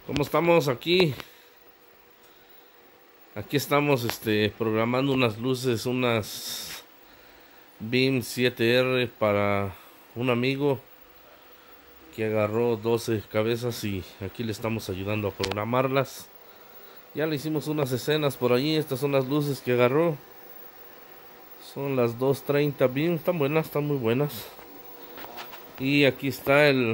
¿Cómo estamos aquí? Aquí estamos programando unas luces, unas BIM 7R para un amigo que agarró 12 cabezas y aquí le estamos ayudando a programarlas. Ya le hicimos unas escenas por ahí. Estas son las luces que agarró. Son las 230 BIM, están buenas, están muy buenas. Y aquí está el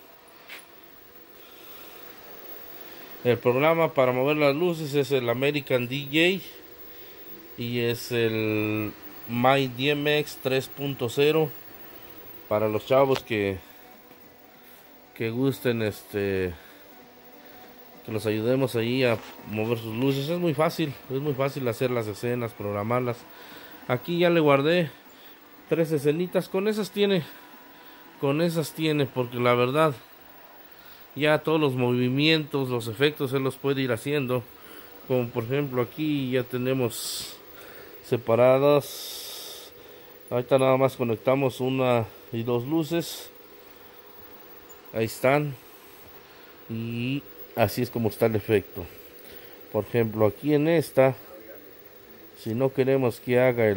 programa para mover las luces. Es el American DJ y es el MyDMX 3.0 para los chavos que gusten que los ayudemos ahí a mover sus luces. Es muy fácil hacer las escenas, programarlas. Aquí ya le guardé 3 escenitas, con esas tiene, porque la verdad ya todos los movimientos, los efectos él los puede ir haciendo. Como por ejemplo aquí ya tenemos separadas. Ahorita nada más conectamos una y dos luces. Ahí están. Y así es como está el efecto. Por ejemplo aquí en esta, si no queremos que haga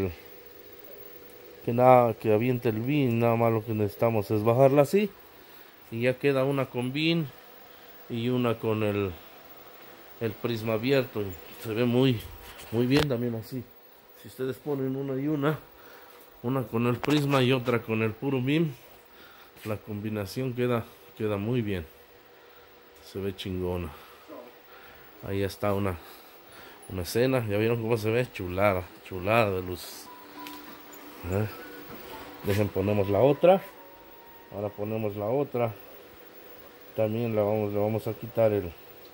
que aviente el BIM, nada más lo que necesitamos es bajarla así y ya queda una con BIM y una con el prisma abierto. Y se ve muy bien también así. Si ustedes ponen una y una con el prisma y otra con el puro BIM, la combinación queda muy bien, se ve chingona. Ahí está una escena. Ya vieron cómo se ve, chulada de luz. Dejen, ponemos la otra. Ahora ponemos la otra. También le vamos a quitar ahí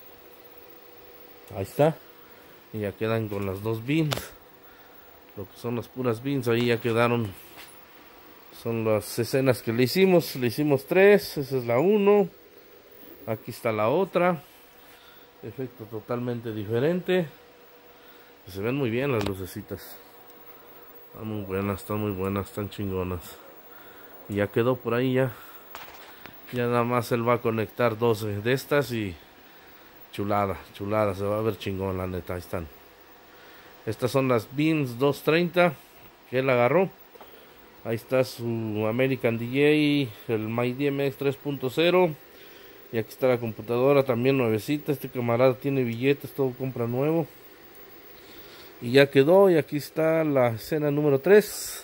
está. Y ya quedan con las dos BIMs, lo que son las puras BIMs. Ahí ya quedaron. Son las escenas que le hicimos 3. Esa es la 1. Aquí está la otra. Efecto totalmente diferente. Se ven muy bien las lucecitas. Están muy buenas, están chingonas. Y ya quedó por ahí ya. Ya nada más él va a conectar 12 de estas y chulada, se va a ver chingón, la neta. Ahí están. Estas son las BIMs 230 que él agarró. Ahí está su American DJ, el MyDMX 3.0. Y aquí está la computadora también nuevecita. Este camarada tiene billetes, todo compra nuevo. Y ya quedó. Y aquí está la escena número 3.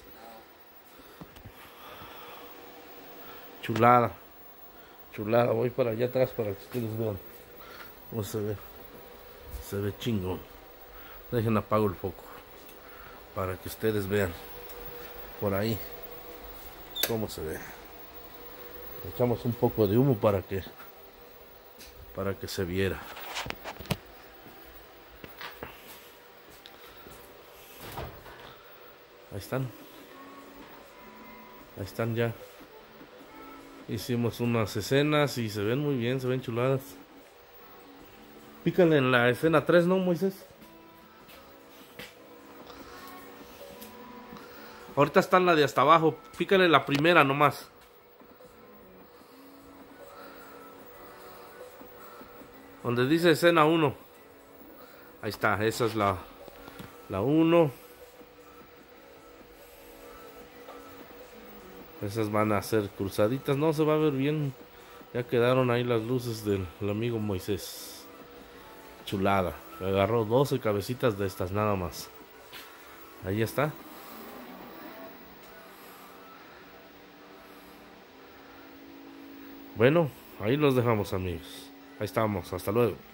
Chulada. Voy para allá atrás para que ustedes vean cómo se ve. Se ve chingón. Dejen, apago el foco para que ustedes vean por ahí cómo se ve. Echamos un poco de humo para que se viera. Ahí están ya. Hicimos unas escenas y se ven muy bien, se ven chuladas. Pícale en la escena 3, ¿no, Moisés? Ahorita está en la de hasta abajo. Pícale la primera nomás. Donde dice escena 1. Ahí está, esa es la 1. Esas van a ser cruzaditas. No, se va a ver bien. Ya quedaron ahí las luces del amigo Moisés. Chulada. Agarró 12 cabecitas de estas nada más. Ahí está. Bueno, ahí los dejamos, amigos. Ahí estamos. Hasta luego.